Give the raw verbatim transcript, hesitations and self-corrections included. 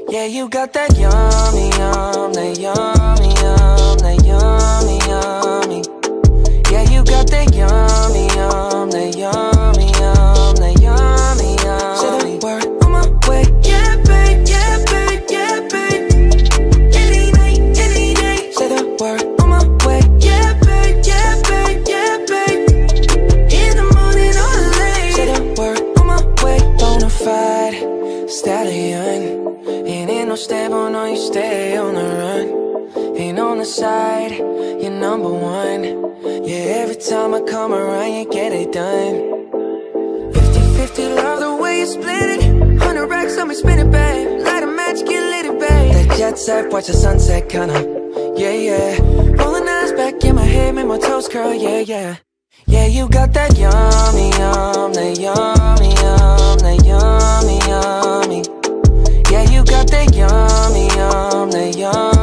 Yeah, you got that yummy, yum, that yummy, yum, that yummy, yummy. Yeah, you got that yummy, yum, that yummy, yum, that yummy, yummy. Say the word on my way. Yeah, babe, yeah, babe, yeah, babe. Any night, any day. Say the word on my way. Yeah, babe, yeah, babe, yeah, babe. In the morning or late. Say the word on my way. Bonafide stallion. Ain't in no stable, no, you stay on the run. Ain't on the side, you're number one. Yeah, every time I come around, you get it done. Fifty fifty, love the way you split it. Hundred racks on me, spin it, babe. Light a match, get lit, it, babe. That jet set, watch the sunset, kinda. Yeah, yeah. Rolling eyes back in my head, make my toes curl, yeah, yeah. Yeah, you got that yummy, yum, that yummy, yum, that yummy, yummy. Yeah, you got that yummy, yum, that yummy.